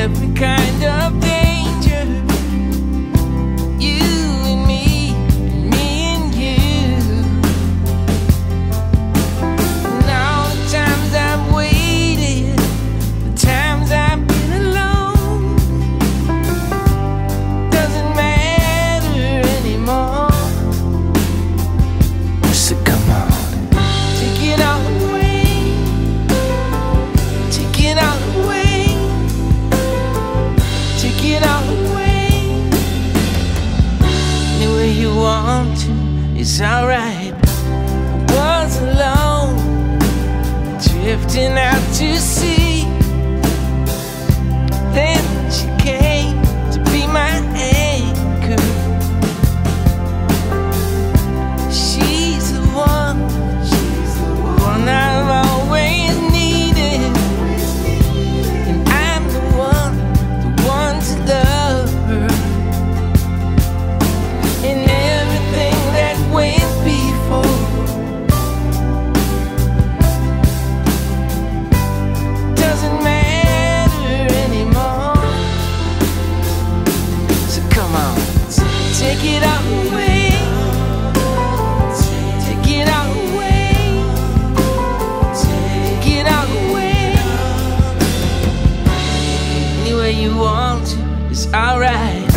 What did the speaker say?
every kind of danger. You and me and you. And all the times I've waited, the times I've been alone, doesn't matter anymore. So come on, take it all away, take it all away, take it all away. Any way you want to, it's alright. I was alone, drifting out to sea. Then she came to be my anchor. She's the one I've always needed, and I'm the one to love her. And everything that went before doesn't matter anymore. So come on, take it all away, take it all away, take it all away. Any way you want to, it's alright.